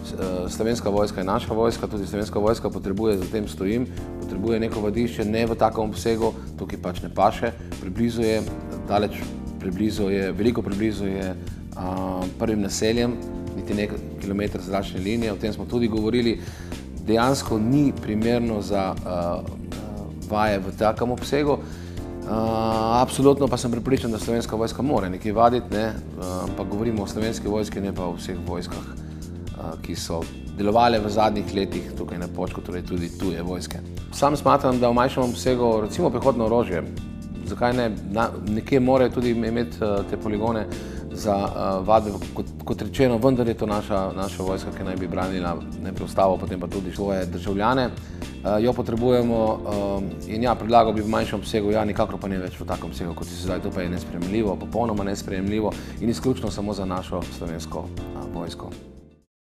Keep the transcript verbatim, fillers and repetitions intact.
Slovenska vojska je naša vojska, tudi Slovenska vojska potrebuje, za tem stojim, potrebuje neko vadišče, ne v takem obsegu, tukaj pač ne paše, preblizu je, daleč preblizu je, veliko preblizu je uh, prvim naseljem, niti nekaj kilometra zračne linije, o tem smo tudi govorili, dejansko ni primerno za uh, vaje v takem obsegu. Uh, absolutno pa sem prepričan, da Slovenska vojska mora nekaj vaditi, ne? uh, ampak govorimo o Slovenski vojski, ne pa o vseh vojskah, uh, ki so delovale v zadnjih letih tukaj na Počku, torej tudi tuje vojske. Sam smatram, da v manjšem obsegu, recimo pehotno orožje, zakaj ne, na, nekje morajo tudi imeti uh, te poligone za uh, vadbe, kot, kot rečeno, vendar je to naša, naša vojska, ki naj bi branila najprej ustavo, potem pa tudi svoje državljane. Uh, jo potrebujemo uh, in ja, predlagal bi v manjšem obsegu, ja, nikakor pa ne več v takem obsegu, kot je sedaj, to pa je nesprejemljivo, popolnoma nesprejemljivo in izključno samo za našo slovensko uh, vojsko.